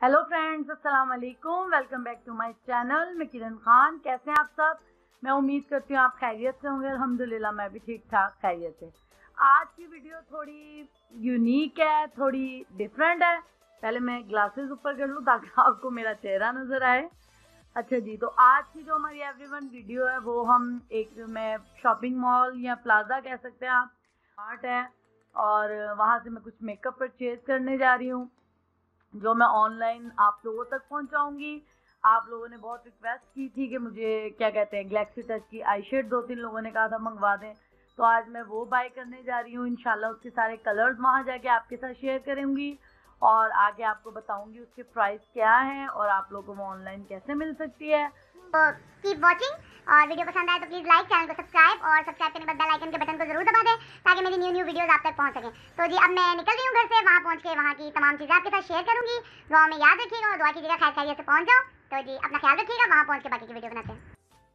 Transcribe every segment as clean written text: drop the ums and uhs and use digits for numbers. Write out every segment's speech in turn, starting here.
Hello friends, अस्सलाम वालेकुम। Welcome back to my channel. मैं किरण खान। कैसे हैं आप सब? मैं उम्मीद करती हूँ आप खैरियत से होंगे। अल्हम्दुलिल्लाह मैं भी ठीक ठाक खैरियत से। आज की वीडियो थोड़ी यूनिक है, थोड़ी डिफरेंट है। पहले मैं ग्लासेस ऊपर कर लूँ ताकि आपको मेरा चेहरा नज़र आए। अच्छा जी, तो आज की जो हमारी एवरीवन वीडियो है वो हम मैं शॉपिंग मॉल या प्लाजा कह सकते हैं आप, आर्ट है, और वहाँ से मैं कुछ मेकअप परचेज करने जा रही हूँ जो मैं ऑनलाइन आप लोगों तक पहुंचाऊंगी। आप लोगों ने बहुत रिक्वेस्ट की थी कि मुझे क्या कहते हैं गैलेक्सी टच की आई शेड 2-3 लोगों ने कहा था मंगवा दें, तो आज मैं वो बाय करने जा रही हूँ। इंशाल्लाह उसके सारे कलर्स वहाँ जाके आपके साथ शेयर करूँगी और आगे आपको बताऊंगी उसके प्राइस क्या हैं और आप लोगों को वो ऑनलाइन कैसे मिल सकती है। तो कीप वॉचिंग, और वीडियो पसंद आए तो प्लीज़ लाइक, चैनल को सब्सक्राइब और सब्सक्राइब करने के बाद बेल आइकन के बटन को जरूर दबा दें ताकि मेरी न्यू वीडियोस आप तक पहुंच सकें। तो जी अब मैं निकल रही हूँ घर से। वहाँ पहुँच के वहाँ की तमाम चीज़ें आपके साथ शेयर करूँगी। दुआ में याद रखिएगा और दुआ कीजिएगा खैर खैरियत से पहुँच जाओ। तो जी अपना ख्याल रखिएगा। वहाँ पहुँच के बाकी की वीडियो बनाते हैं।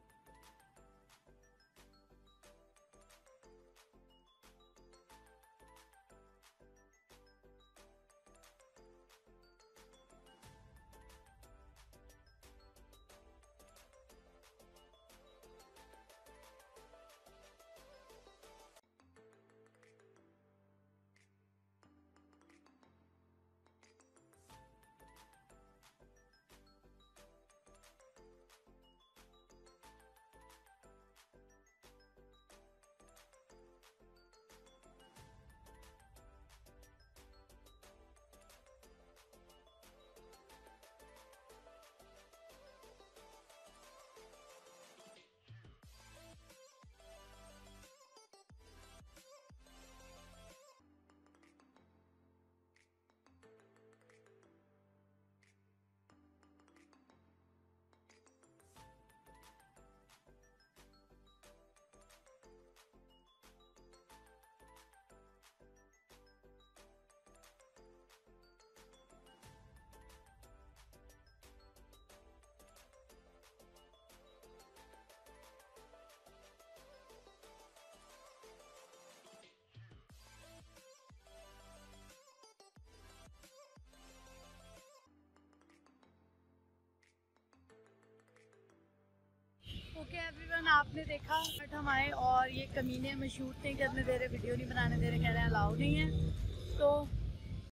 ओके एवरीवन, आपने देखा बट हम आए और ये कमीने हमें शूट नहीं करने दे रहे, वीडियो नहीं बनाने दे रहे, कह रहे हैं अलाउ नहीं है। तो